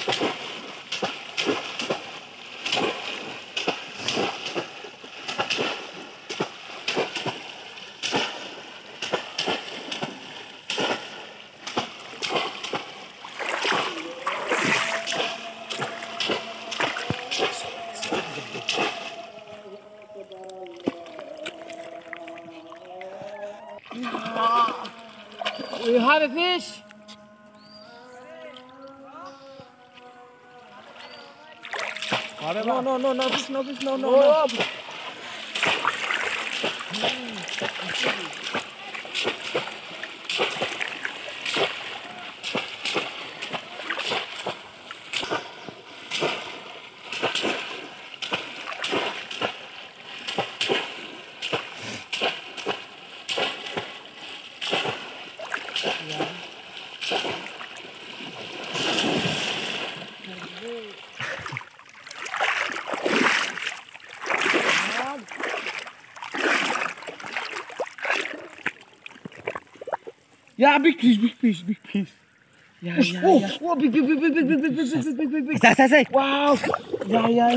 We have a fish. No fish, no. Yeah, big fish. Yeah. Oh, big. Say. Wow. Yeah.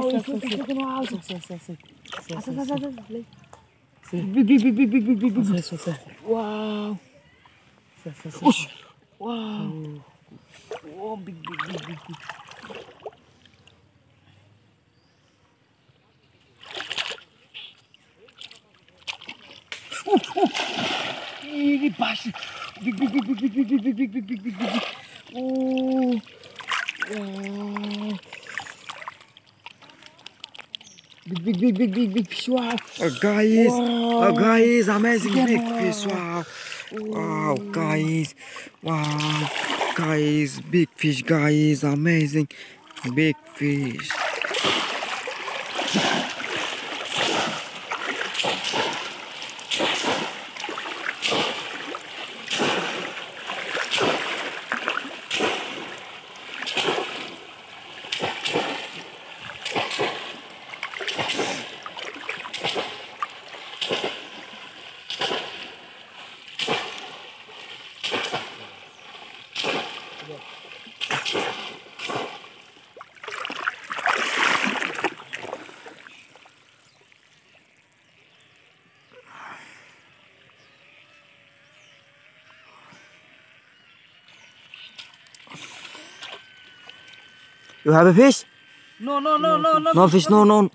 Big. Wow. Wow. Oh, big. Ini pasti big. Oh, wow. Big fish. Wow. Guys, amazing big fish. Wow, guys. Wow, guys, big fish, guys, amazing big fish. You have a fish? No. No fish, no.